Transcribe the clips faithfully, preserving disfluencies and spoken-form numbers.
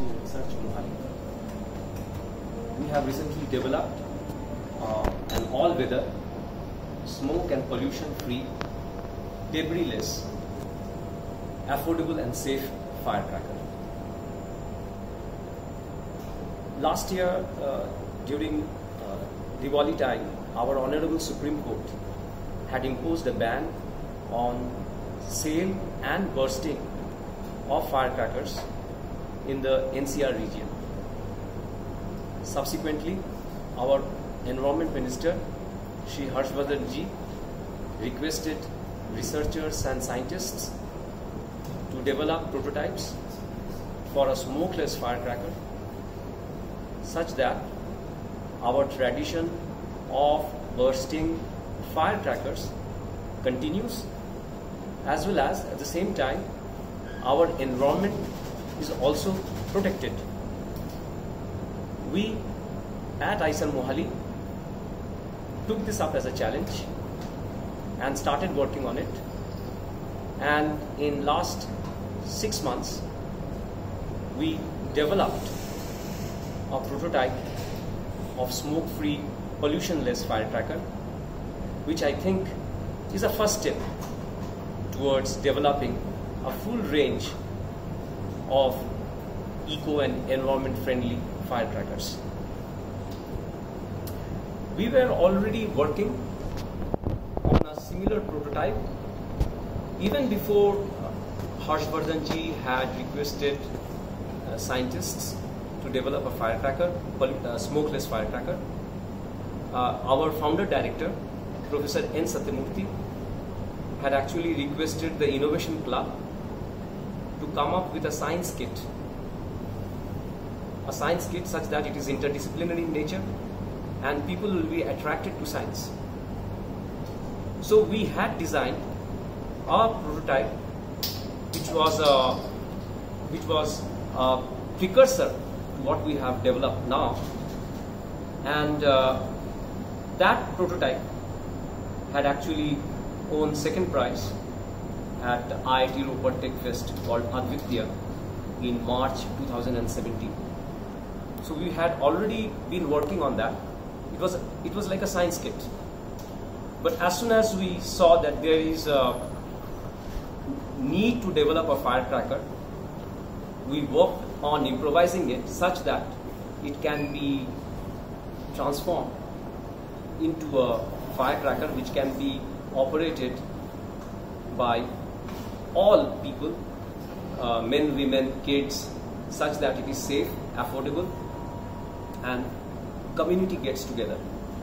Innovation and Research, Mohali. We have recently developed uh, an all-weather, smoke and pollution-free, debris-less, affordable and safe firecracker. Last year, uh, during uh, Diwali time, our Honorable Supreme Court had imposed a ban on sale and bursting of firecrackers in the N C R region. Subsequently, our Environment Minister, Shri Harshvardhan ji, requested researchers and scientists to develop prototypes for a smokeless firecracker, such that our tradition of bursting firecrackers continues, as well as at the same time our environment is also protected. We at I C A R Mohali took this up as a challenge and started working on it, and in last six months we developed a prototype of smoke-free, pollution-less firecracker, which I think is a first step towards developing a full range of eco and environment-friendly firecrackers. We were already working on a similar prototype even before Harshvardhan ji had requested uh, scientists to develop a firecracker, uh, smokeless firecracker. Uh, our founder director, Professor N. Satyamurthy, had actually requested the Innovation Club to come up with a science kit. A science kit such that it is interdisciplinary in nature and people will be attracted to science. So we had designed a prototype which was a, which was a precursor to what we have developed now, and uh, that prototype had actually won second prize at I I T Ropar Tech Fest called Advitya in March two thousand seventeen. So we had already been working on that. It was, it was like a science kit. But as soon as we saw that there is a need to develop a firecracker, we worked on improvising it such that it can be transformed into a firecracker which can be operated by all people, uh, men, women, kids, such that it is safe, affordable, and community gets together.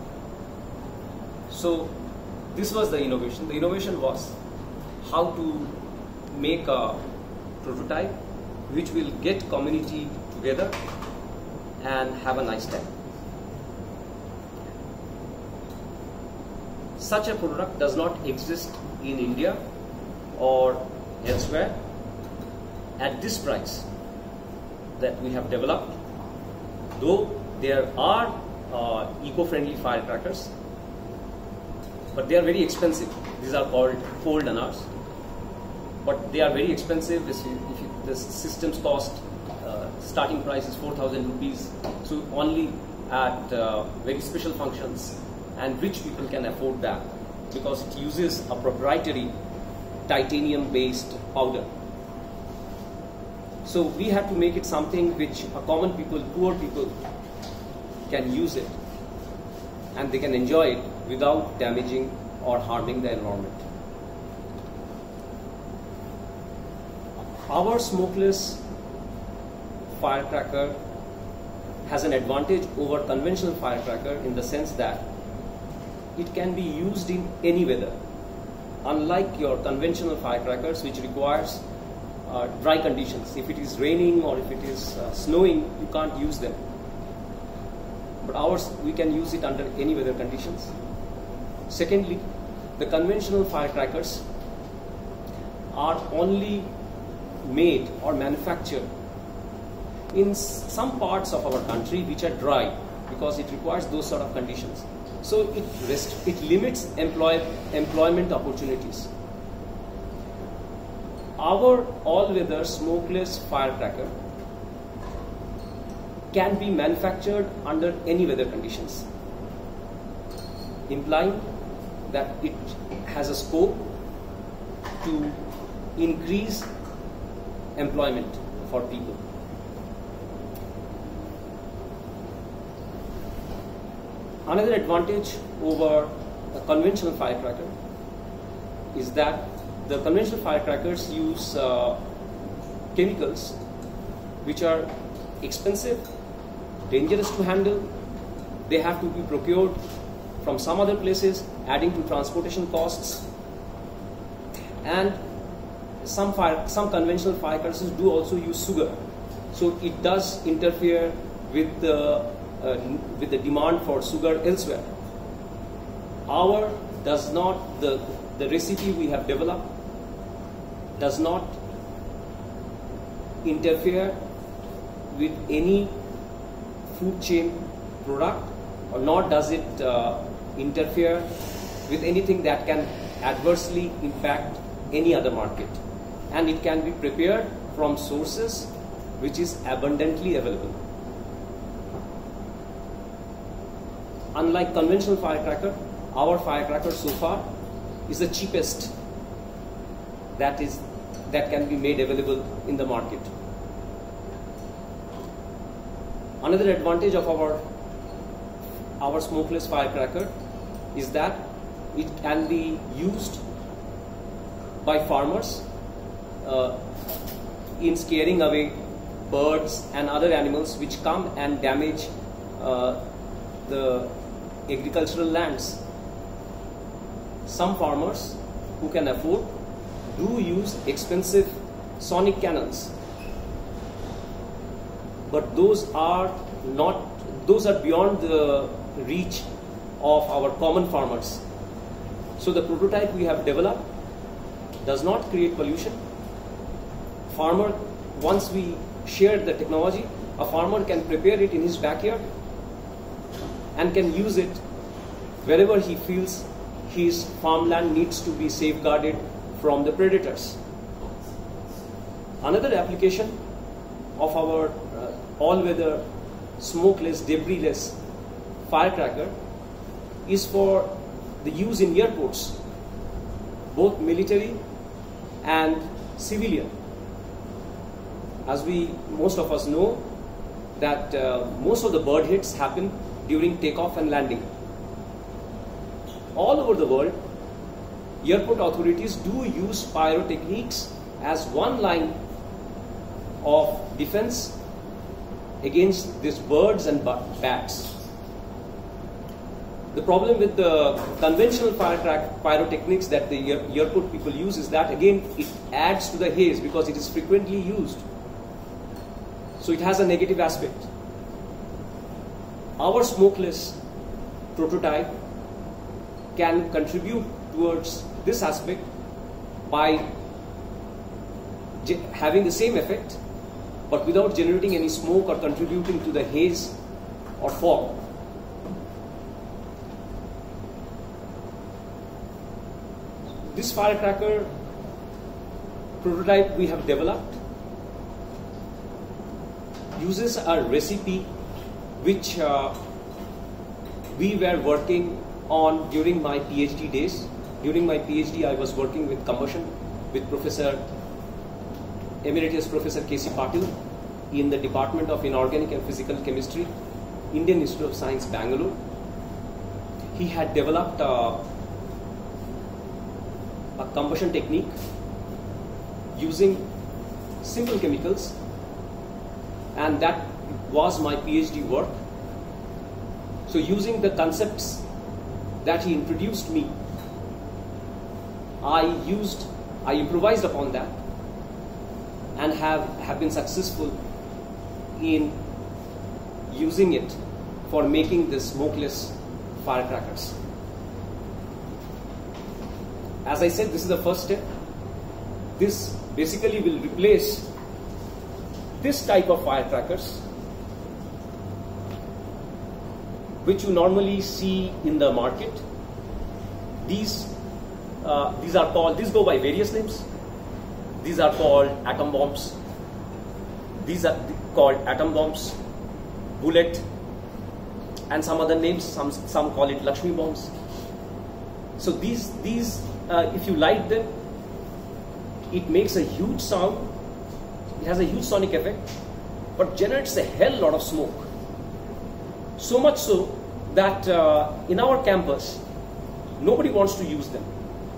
So this was the innovation. The innovation was how to make a prototype which will get community together and have a nice time. Such a product does not exist in India or elsewhere at this price that we have developed, though there are uh, eco-friendly firecrackers, but they are very expensive. These are called cold anars, but they are very expensive. If you, if you, the system's cost, uh, starting price is four thousand rupees, so only at uh, very special functions, and rich people can afford that because it uses a proprietary titanium-based powder. So we have to make it something which a common people, poor people, can use it and they can enjoy it without damaging or harming the environment. Our smokeless firecracker has an advantage over conventional firecracker in the sense that it can be used in any weather, unlike your conventional firecrackers which requires uh, dry conditions. If it is raining or if it is uh, snowing, you can't use them. But ours, we can use it under any weather conditions. Secondly, the conventional firecrackers are only made or manufactured in some parts of our country which are dry because it requires those sort of conditions. So it, rest, it limits employ, employment opportunities. Our all-weather smokeless firecracker can be manufactured under any weather conditions, implying that it has a scope to increase employment for people. Another advantage over a conventional firecracker is that the conventional firecrackers use uh, chemicals which are expensive, dangerous to handle. They have to be procured from some other places, adding to transportation costs. And some fire, some conventional firecrackers do also use sugar, so it does interfere with the uh, with the demand for sugar elsewhere. Our does not the the recipe we have developed does not interfere with any food chain product, or nor does it uh, interfere with anything that can adversely impact any other market, and it can be prepared from sources which is abundantly available. Unlike conventional firecracker, our firecracker so far is the cheapest that is that can be made available in the market. Another advantage of our our smokeless firecracker is that it can be used by farmers uh, in scaring away birds and other animals which come and damage uh, the agricultural lands. Some farmers who can afford do use expensive sonic cannons, but those are not those are beyond the reach of our common farmers. So the prototype we have developed does not create pollution. Farmer, once we share the technology, a farmer can prepare it in his backyard and can use it wherever he feels his farmland needs to be safeguarded from the predators. Another application of our uh, all-weather smokeless, debris-less firecracker is for the use in airports, both military and civilian. As we, most of us know, that uh, most of the bird hits happen during takeoff and landing. All over the world, airport authorities do use pyrotechnics as one line of defense against these birds and bats. The problem with the conventional pyrotechnics that the airport people use is that, again, it adds to the haze because it is frequently used. So it has a negative aspect. Our smokeless prototype can contribute towards this aspect by having the same effect, but without generating any smoke or contributing to the haze or fog. This firecracker prototype we have developed uses a recipe which uh, we were working on during my PhD days. During my PhD, I was working with combustion with Professor Emeritus Professor K C Patil in the Department of Inorganic and Physical Chemistry, Indian Institute of Science, Bangalore. He had developed uh, a combustion technique using simple chemicals, and that was my PhD work. So using the concepts that he introduced me, I used, I improvised upon that and have, have been successful in using it for making the smokeless firecrackers. As I said, this is the first step. This basically will replace this type of firecrackers which you normally see in the market. These uh, these are called, these go by various names. These are called atom bombs. These are called atom bombs. bullet, and some other names. Some some call it Lakshmi bombs. So these these uh, if you light them, it makes a huge sound. It has a huge sonic effect, but generates a hell lot of smoke. So much so that uh, in our campus, nobody wants to use them.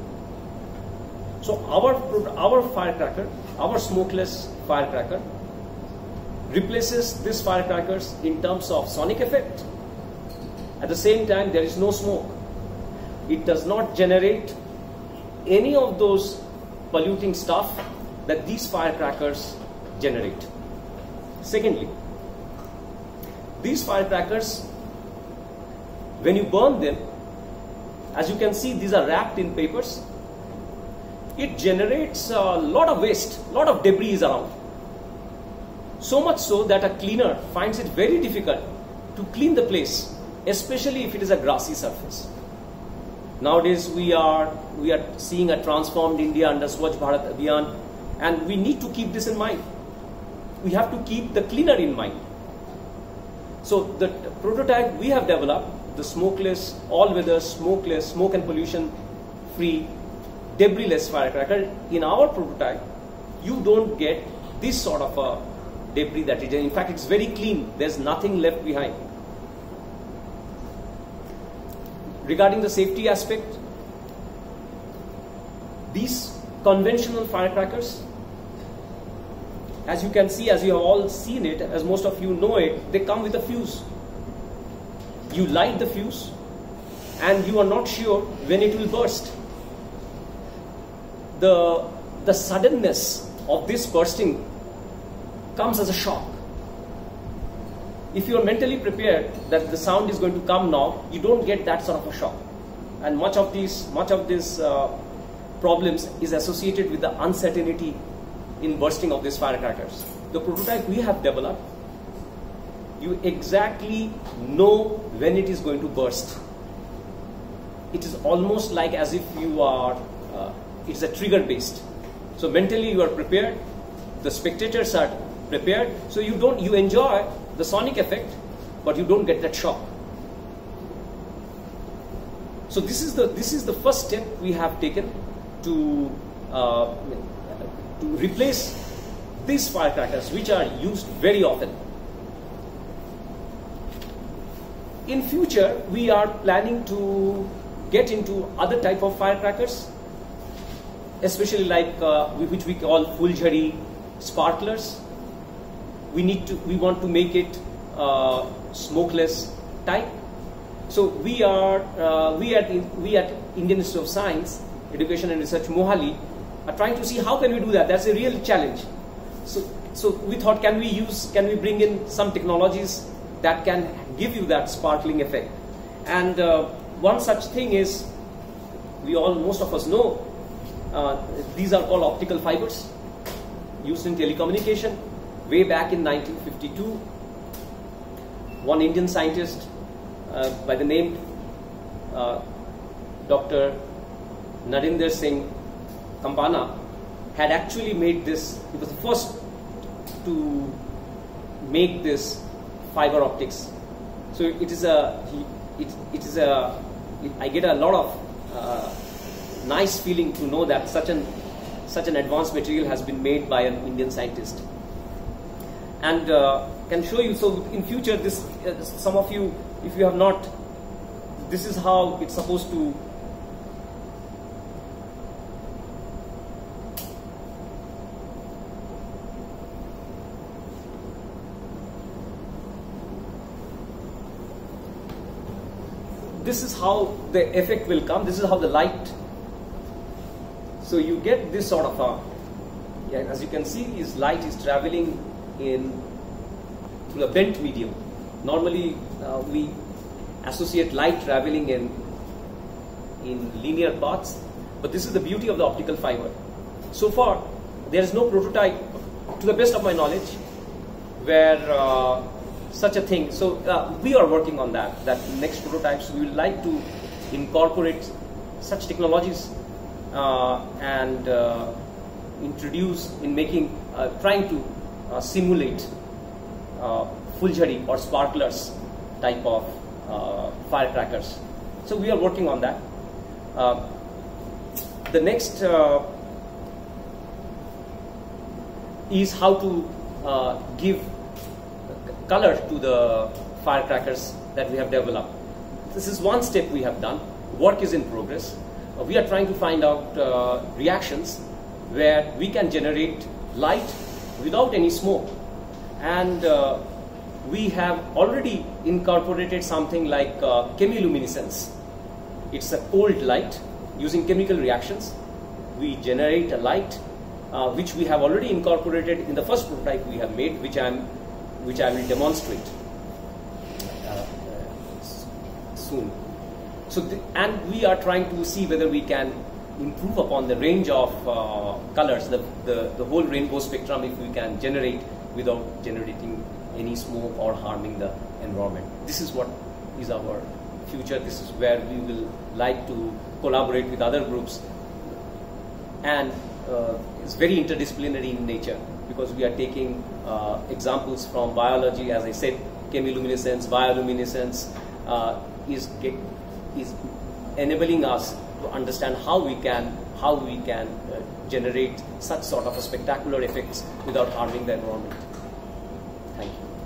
So our our firecracker, our smokeless firecracker, replaces these firecrackers in terms of sonic effect. At the same time, there is no smoke. It does not generate any of those polluting stuff that these firecrackers generate. Secondly, these firecrackers, when you burn them, as you can see, these are wrapped in papers. It generates a lot of waste, a lot of debris around. So much so that a cleaner finds it very difficult to clean the place, especially if it is a grassy surface. Nowadays we are we are seeing a transformed India under Swachh Bharat Abhiyan, and we need to keep this in mind. We have to keep the cleaner in mind. So the prototype we have developed, the smokeless, all-weather, smokeless, smoke and pollution-free, debris-less firecracker. In our prototype, you don't get this sort of a debris that is. In fact, it's very clean. There's nothing left behind. Regarding the safety aspect, these conventional firecrackers, as you can see, as you have all seen it, as most of you know it, they come with a fuse. You light the fuse and you are not sure when it will burst. The, the suddenness of this bursting comes as a shock. If you are mentally prepared that the sound is going to come now, you don't get that sort of a shock. And much of these, much of these uh, problems is associated with the uncertainty in bursting of these firecrackers. The prototype we have developed, you exactly know when it is going to burst. It is almost like as if you are, uh, it's a trigger based. So mentally you are prepared, the spectators are prepared, so you don't, you enjoy the sonic effect, but you don't get that shock. So this is the this is the first step we have taken to uh, to replace these firecrackers, which are used very often. In future, we are planning to get into other type of firecrackers, especially like uh, which we call Fulzhari sparklers. We need to, we want to make it uh, smokeless type. So we are, uh, we at we at Indian Institute of Science, Education and Research, Mohali, are trying to see how can we do that. That's a real challenge. So, so we thought, can we use, can we bring in some technologies that can give you that sparkling effect? And uh, one such thing is, we all, most of us know, uh, these are called optical fibers used in telecommunication. Way back in nineteen fifty-two, one Indian scientist uh, by the name uh, Doctor Narinder Singh Kampana had actually made this. He was the first to make this fiber optics. So it is a, it, it is a, it, I get a lot of uh, nice feeling to know that such an such an advanced material has been made by an Indian scientist. And uh, can show you, so in future, this uh, some of you, if you have not, this is how it's supposed to. This is how the effect will come. This is how the light. So you get this sort of a, yeah, as you can see, his light is traveling in through a bent medium. Normally uh, we associate light traveling in in linear paths, but this is the beauty of the optical fiber. So far there is no prototype, to the best of my knowledge, where uh, such a thing. So uh, we are working on that. That next prototypes we would like to incorporate such technologies uh, and uh, introduce in making, uh, trying to uh, simulate uh, fulgari or sparklers type of uh, firecrackers. So we are working on that. Uh, the next uh, is how to uh, give color to the firecrackers that we have developed. This is one step we have done. Work is in progress. Uh, we are trying to find out uh, reactions where we can generate light without any smoke. And uh, we have already incorporated something like uh, chemiluminescence. It's a cold light using chemical reactions. We generate a light uh, which we have already incorporated in the first prototype we have made, which I am, which I will demonstrate uh, uh, soon. So, the, and we are trying to see whether we can improve upon the range of uh, colors, the, the the whole rainbow spectrum, if we can generate without generating any smoke or harming the environment. This is what is our future. This is where we will like to collaborate with other groups, and uh, it's very interdisciplinary in nature because we are taking uh, examples from biology. As I said, chemiluminescence, bioluminescence uh, is get, is enabling us to understand how we can how we can uh, generate such sort of a spectacular effects without harming the environment. Thank you.